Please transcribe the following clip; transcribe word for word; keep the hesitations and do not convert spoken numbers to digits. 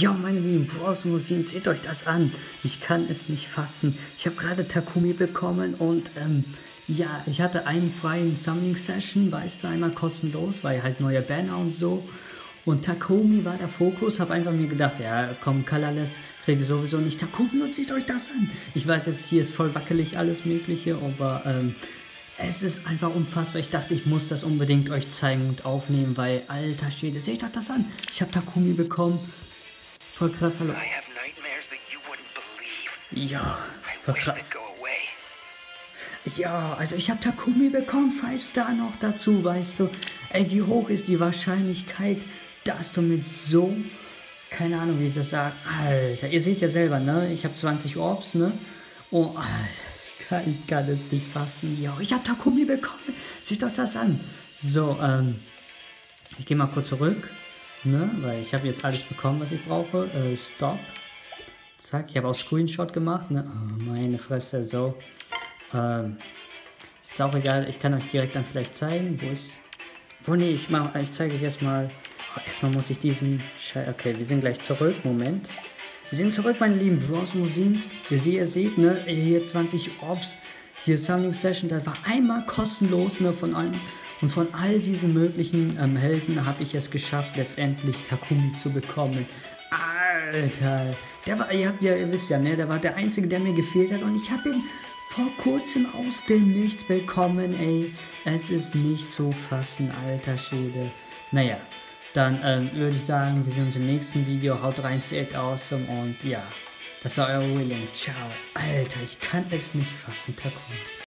Ja, meine lieben Bros und Rosinen, seht euch das an. Ich kann es nicht fassen. Ich habe gerade Takumi bekommen und ähm, ja, ich hatte einen freien Summoning Session, weißt du, einmal kostenlos, weil halt neue Banner und so. Und Takumi war der Fokus, habe einfach mir gedacht, ja komm, Colorless kriege sowieso nicht Takumi und seht euch das an. Ich weiß jetzt, hier ist voll wackelig alles mögliche, aber ähm, es ist einfach unfassbar. Ich dachte, ich muss das unbedingt euch zeigen und aufnehmen, weil, alter Schwede, seht euch das an. Ich habe Takumi bekommen. Voll krass, hallo. Ja, voll krass. Ja, also ich habe Takumi bekommen, fünf Star noch dazu, weißt du. Ey, wie hoch ist die Wahrscheinlichkeit, dass du mit so, keine Ahnung, wie ich das sage, Alter, ihr seht ja selber, ne, ich habe zwanzig Orbs, ne, oh, Alter, ich kann es nicht fassen, ja, ich habe Takumi bekommen, seht euch das an. So, ähm, ich gehe mal kurz zurück, ne, weil ich habe jetzt alles bekommen, was ich brauche, äh, Stop, zack, ich habe auch Screenshot gemacht, ne, oh, meine Fresse, so, ähm, ist auch egal, ich kann euch direkt dann vielleicht zeigen, wo ist, wo, nee, ich, mach, ich zeige euch erstmal, oh, erstmal muss ich diesen, Schei okay, wir sind gleich zurück, Moment, wir sind zurück, meine lieben Bros und Rosinen, wie ihr seht, ne, hier zwanzig Orbs, hier Summoning Session, da war einmal kostenlos, ne, von allen, und von all diesen möglichen ähm, Helden habe ich es geschafft, letztendlich Takumi zu bekommen. Alter, der war, ihr habt ja, ihr wisst ja, ne, der war der einzige, der mir gefehlt hat und ich habe ihn vor kurzem aus dem Nichts bekommen, ey. Es ist nicht zu fassen, alter Schwede. Naja, dann ähm, würde ich sagen, wir sehen uns im nächsten Video. Haut rein, stay awesome und ja, das war euer Willing. Ciao. Alter, ich kann es nicht fassen, Takumi.